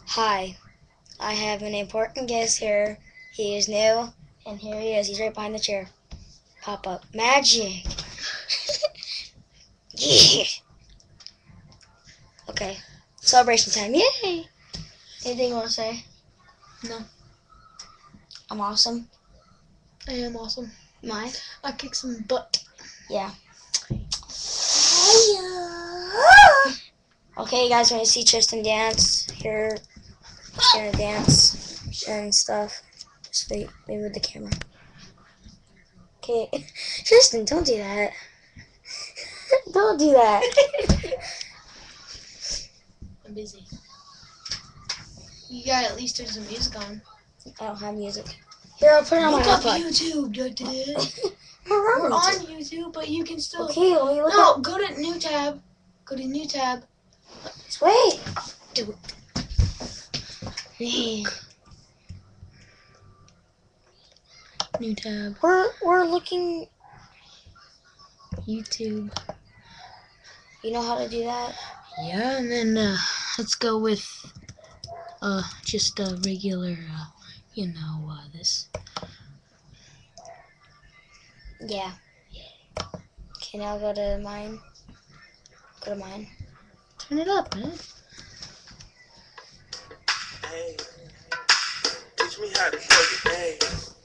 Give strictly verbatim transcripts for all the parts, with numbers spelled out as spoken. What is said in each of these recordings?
Hi, I have an important guest here. He is new, and here he is. He's right behind the chair. Pop up. Magic! Yeah! Okay. Celebration time. Yay! Anything you want to say? No. I'm awesome. I am awesome. Mine? I kick some butt. Yeah. Okay, you guys want to see Tristan dance? Here, she's gonna dance and stuff. Just wait, wait with the camera. Okay, Tristan, don't do that. Don't do that. I'm busy. You gotta at least turn some music on. I don't have music. Here, I'll put it on Look my up iPod. YouTube, dude. We're We're on YouTube, but you can still. Okay, let me look No, up. go to new tab. Go to new tab. Just wait. Do it. Man, New tab. we're we're looking. YouTube. You know how to do that? Yeah, and then uh, let's go with uh just a regular, uh, you know, uh, this. Yeah. Okay, now go to mine. Go to mine. Turn it up, man. Hey, teach me how to plug it, hey.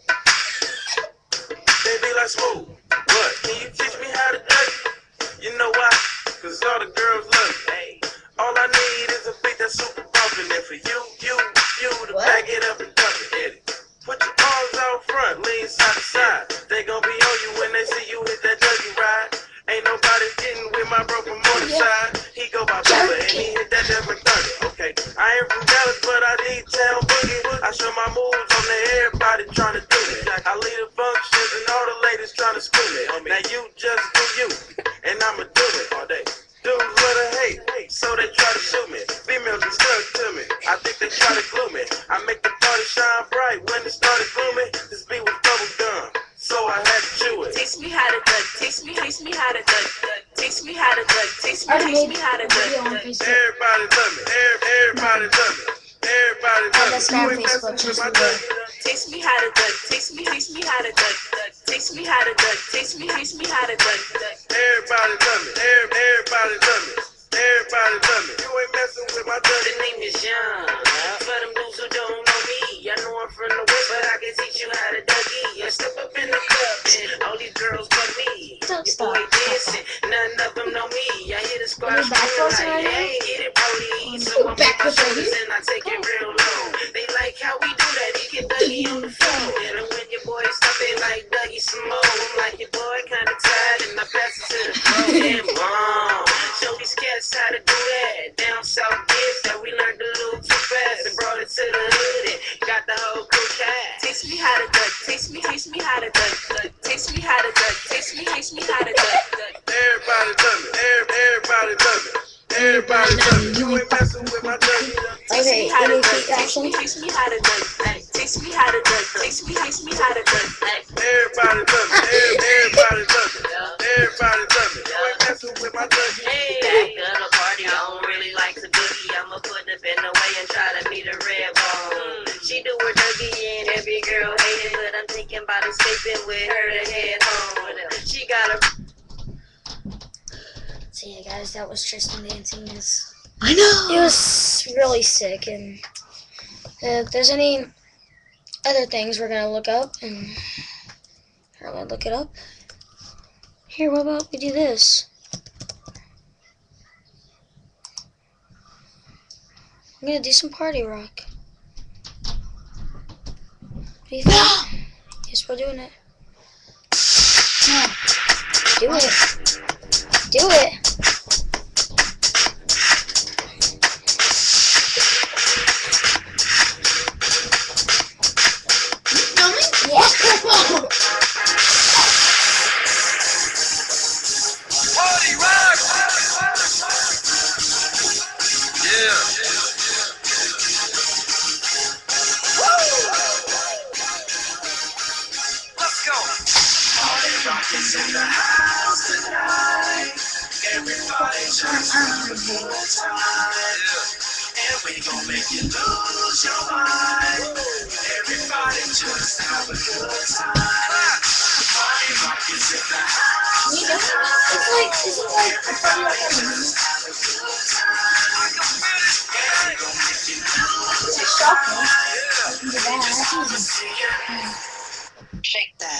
Baby, like smooth. What? Can you teach me how to do it? You know why? Cause all the girls love it, hey. All I need is a beat that's super bumpin'. And for you, you, you to What? back it up and dump it, hit it. Put your arms out front, lean side to side. They gon' be on you when they see you hit that Dougie ride. Ain't nobody getting with my bro from on the Yeah. side. He go by Bubba and he hit that Devin thirty. Okay, I ain't from Dallas, but I need town boogie. I show my moves on the everybody trying to do it. I lead the functions and all the ladies trying to screw me. Now you just do you, and I'ma do it all day. Dudes love to hate, so they try to shoot me. Females be stuck to me, I think they try to glue me. I make the party shine bright when it started gloomy. This beat was bubble gum, so I had to chew it. Teach me how to duck. Teach me, teach me how to duck. Teach me how to duck. Teach me, I teach me made how to video on duck. Facebook. Everybody love me, Every- everybody love me. Everybody Oh, love that's me. not You ain't Facebook, messing with just my video. Dougie. Teach me how to duck. Teach me, teach me how to duck. Teach me how to duck. Teach me, teach me how to duck. Everybody love me, Every- everybody love me. Everybody love me. You ain't messing with my The Dougie. name is Young. For them dudes who don't know me, I know I'm from the west, but I can teach you how to dougie. I step up in the club and all these girls but me. Don't Your stop. boy dancing, none of them know me. I hear the squad Any back screaming flips like, right now? hey, get it, Brody. So Oh, I back move my flip right shoulders here? and I take it real low. They like how we do that, he get Dougie on the floor. And when your boy stop it like Dougie some more, I'm like, your boy kinda tired and I pass it to the floor. And mom, show these cats how to do that. Down south kids that we learned to lose too fast and brought it to the hood and got the whole crew cat. Teach me how to duck. Teach me, teach me how to duck. Teach me how to duck. Teach me, teach me how to duck. Everybody love me, Every- everybody love me. Everybody love me. You ain't messing with my Dougie. Teach Okay, me how to any duck. feet Teach action? me, teach me how to duck. Teach me how to duck. Teach me, teach me how to duck. Everybody love me, Every- everybody love me. Everybody love me. You ain't messing with my Dougie. Hey, after the party, I don't really like to boogie. I'ma put up in the way and try to meet a red bone. She do her Dougie and every girl hate it, but I'm thinking about escaping with her to head home. She got a So yeah, guys, that was Tristan dancing. It's, I know. it was really sick, and if there's any other things we're gonna look up, and we're gonna look it up. Here, what about we do this? I'm gonna do some party rock. What do you think? Yes, we're doing it. Do it. Do it. Yeah. Party rock! Yeah. Let's go. Party rock is in the house tonight. we gon' make you lose your mind. Everybody just have a good time. Party rock is in the house. You know, it's like, is it like a funny one? It's a shocker. Shake that.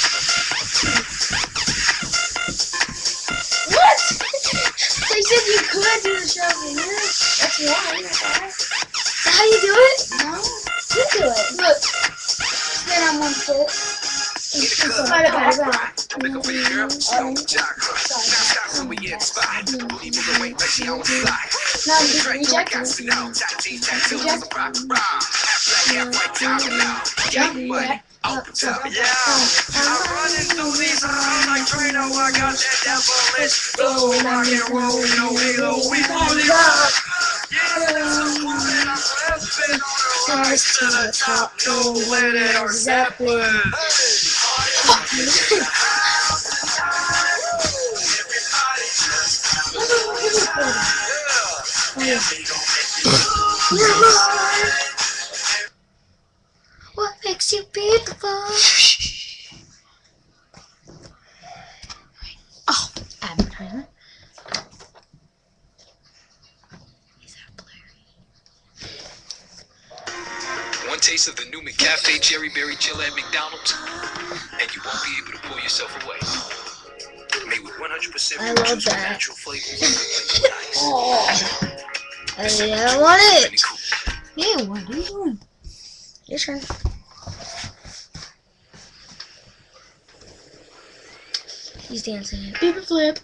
What? They said you could do the shuffle. Yeah, that's one. Is that how you do it? No. You do it. Look. Stand on one foot. Right up, right up. Make a pretty girl, slow jog. Now stop when we in the spot. Booty move away like she on the fly. No, you Drink, reject got it. to know. Tattoos, tattoos, a rock, rock. Half black, half white, diamond now. Young money, open top. Yeah, I'm running through these halls like Drano. I got that devilish flow, rock and roll, no halo, we party rock. Yeah, that's a woman, I'm flipping on the rise to the top, no way or Zeppelin. What makes you beautiful? Oh, advertisement. Is that blurry? One taste of the new McCafe Cherry Berry Chill at McDonald's, and you won't be able to pull yourself away. Made with one hundred percent I fruit love juice with that. natural flavors. Nice. Oh, I don't want Pretty it. cool. Yeah, what are you doing? Your turn. He's dancing. Paper flip.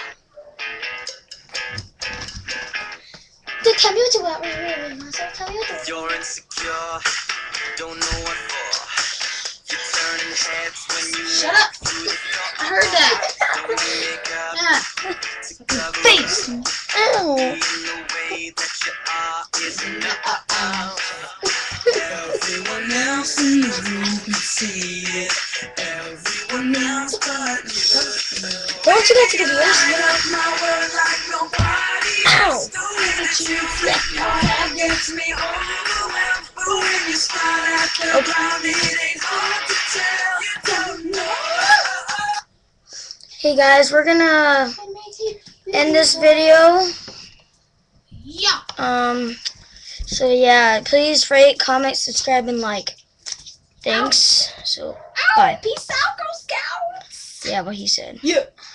Dude, tell me what you want. Wait, wait, wait. Marcel, tell me what you want. You're insecure, don't know what for. You're turning heads when you Shut up. through the door. I heard that. Don't make up Yeah. to cover Face. Ow. being the way that you are is enough. Everyone else in the room can see it. Everyone else but you. Don't you get to the viewers? Light up my world like nobody else. The way that you flip your hair gets me overwhelmed. But when you start at the ground, it ain't hard to tell. You don't know. Hey guys, we're gonna end this video. Yeah. Um, so yeah, please rate, comment, subscribe, and like. Thanks. So, bye. Peace out, Girl Scouts. Yeah, what he said. Yeah.